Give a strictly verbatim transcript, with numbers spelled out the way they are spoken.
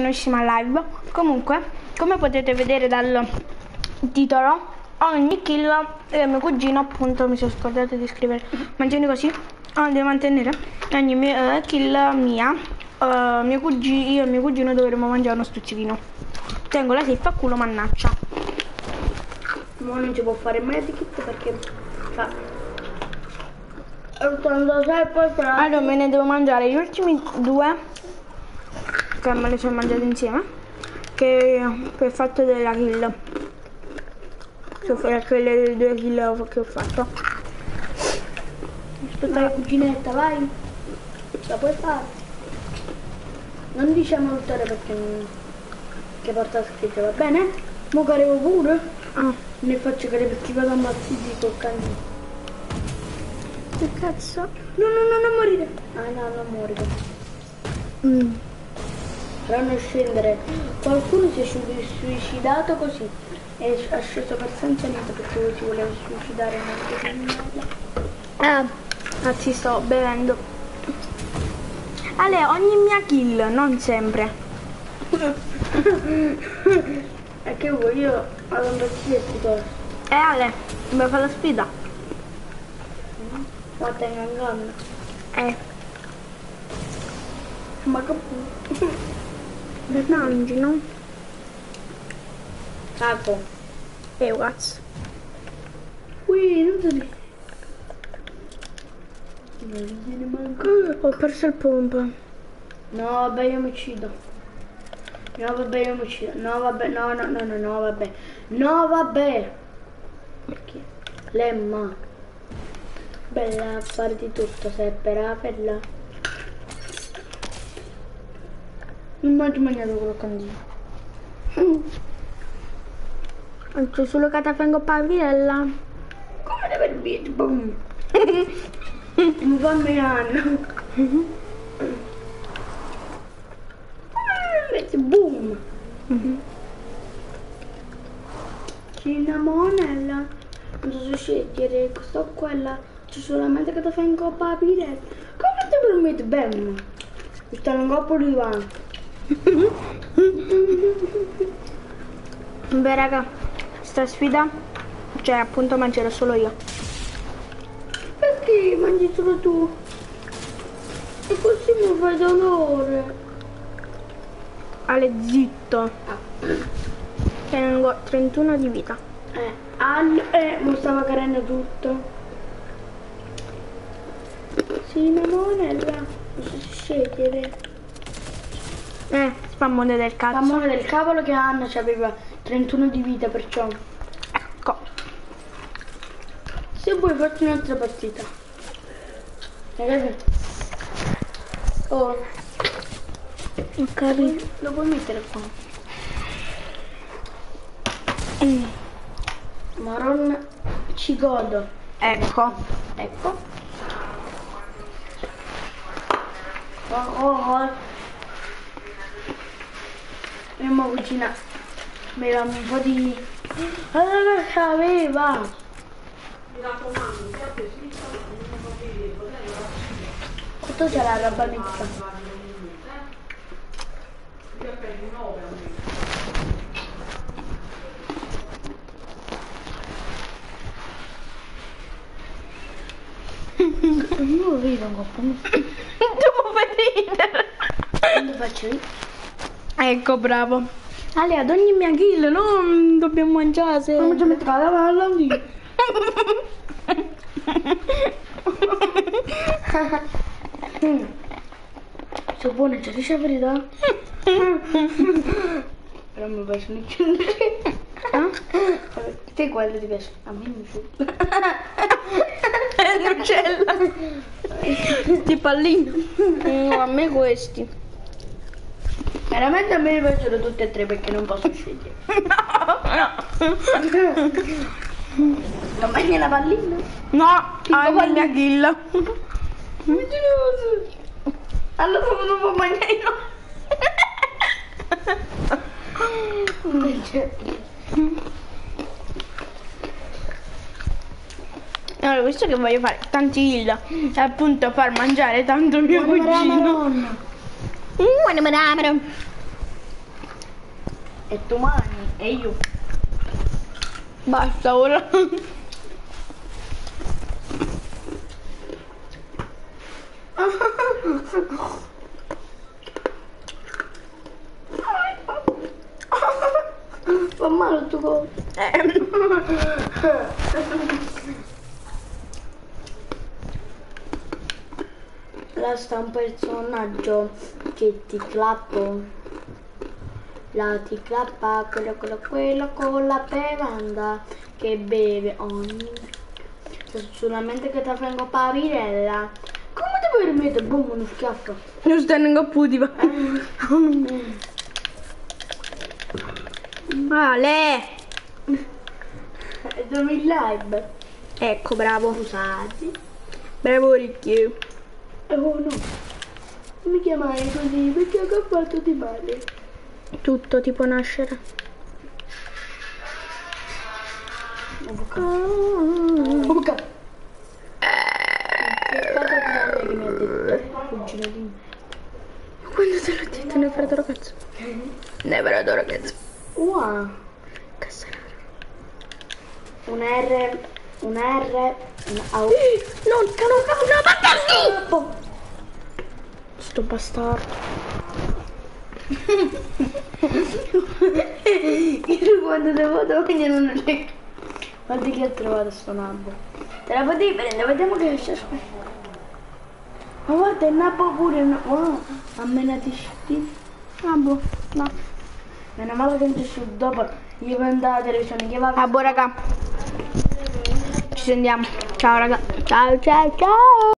nuovissima live. Comunque, come potete vedere dal titolo, ogni kill eh, mio cugino, appunto, mi sono scordato di scrivere, mangiando così, oh, devo mantenere ogni mio, eh, kill mia, uh, mio cugino, io e mio cugino dovremo mangiare uno stuzzichino. Tengo la safe a culo, mannaccia. Ma non ci può fare medikit perché fa... Quando sai poi tra... Allora me ne devo mangiare gli ultimi due, che me li sono mangiati insieme, che per il fatto della kill, cioè quelle due kill che ho fatto. Aspetta, la cuginetta, vai, la puoi fare. Non diciamo tuttore perché che porta scritto, va bene? Mo carevo pure. Ah. Ne faccio cadere perché vado ammazziti col canino. Che cazzo? No, no, no, non morire. Ah no, non morire. Mm. Però non scendere. Qualcuno si è suicidato così. E ha sceso per senza niente perché si voleva suicidare. Ah, anzi sto bevendo. Ale, ogni mia kill, non sempre. E che vuoi? Io ho un bottiglietto torso. Eh Ale, dobbiamo fare la sfida. Ma tengo in gonna. Eh. Ma che Per mangi, no? capo. Eh, cazzo. Ui, non ti... Non viene manco. Ho perso il pompa. No, vabbè, io mi uccido. No, vabbè, io mi uccido. No, vabbè, no, no, no, no, no, vabbè. No, vabbè. Perché? Lemma. Bella a fare di tutto, se è per la bella. Non mi ho mangiato quello candino. C'è solo catafengo pavirella. Come deve il video? Boom. Mi fa un anno. Invece boom. Cinnamonella. Non so se scegliere questa o quella. C'è solamente che ti fai un coppa a pirella. Come ti permette bene? Mi sta un coppo di vano. Beh raga, sta sfida, cioè appunto mangerò solo io. Perché mangi solo tu? E così mi fai dolore. Ale, zitto. Tengo trentuno di vita. Eh, al, eh, mi stava carendo tutto. Cinnamonella, non so se scegliere. Eh, spammone del cazzo. Amore del cavolo che Anna aveva trentuno di vita, perciò. Ecco. Se vuoi farti un'altra partita. Hai capito? Oh. Ho capito. Lo puoi mettere qua. Mm. Maronna ci godo. Ecco. Ecco. Oh oh oh. Mia mamma cucina mi dà un po' di... Allora che aveva? Quanto c'è la roba mista? Non lo vedo un po'. Devo vedere. Quando faccio io? Ecco, bravo. Ale, ad ogni mia kill, no? Dobbiamo mangiare se... Non ci metto la palla lì. Sono buone, c'è riesci a verità? Però mi piace un uccellere. Eh? Te quello ti piace? A me mi piace. L'uccella. Sti pallini. No, a me questi. Veramente a me mi piacciono tutte e tre perché non posso scegliere. Non mangi la pallina? No, a mia kill. Allora non può mangiare no. Allora, visto che voglio fare tanti kill e appunto far mangiare tanto mio cugino. E tu mangi e io. Basta ora. Fa male il tuo corpo. Là sta un personaggio che ti clappa. La ti clappa quello, quello, quello con la bevanda che beve ogni. Solamente che ti vengo pavirella. Come ti permette? Boom, uno schiaffo. Non sto in putiva. Vale. E dove il live? Ecco, bravo. Scusate. Bravo Ricchio. Oh no. Non mi chiamare così perché ho fatto di male. Tutto ti può nascere. Buca. Che cosa grande che mi ha detto? Cugino di me. Quando te l'ho detto, ne farò ragazzo. Ne farò ragazzo. Wow. Cassanara. Un R, un R, un A. Non, no, no, bastardo! Sto bastardo. Io quando devo dormire non c'è. Guarda che ho trovato sto nabbo. Te la potevi prendere, vediamo che esce. Ma guarda il nabbo pure. Wow, a me ne ti scitti. Nabbo, no. Meno male che non c'è su dopo. Io prendo la televisione che va. Ah, boh, raga. Ci sentiamo. Ciao, raga. Ciao, ciao, ciao.